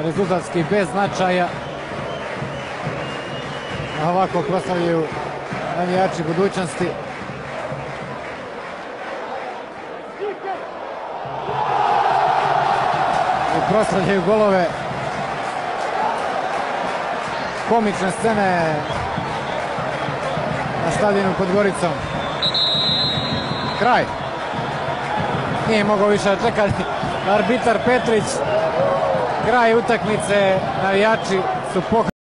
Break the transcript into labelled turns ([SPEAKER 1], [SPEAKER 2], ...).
[SPEAKER 1] rezultatski bez značaja. Ovako proslavljaju navijači budućnosti. I proslavljaju golove. Komične scene na stadionu pod Goricom. Kraj. Nije mogao više da čeka arbitar Petrić. Kraj utakmice, navijači su